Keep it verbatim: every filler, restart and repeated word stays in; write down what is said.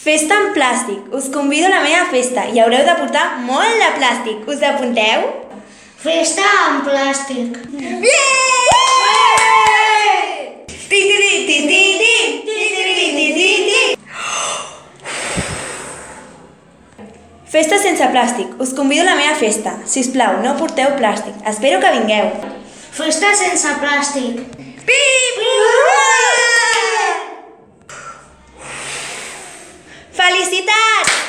Festa en plàstic. Us convido a la meva festa i haureu de portar molt de plàstic. Us apunteu? Festa en plàstic. Festa sense plàstic. Us convido a la meva festa. Si us plau, no porteu plàstic. Espero que vingueu. Festa sense plàstic. Felicitats!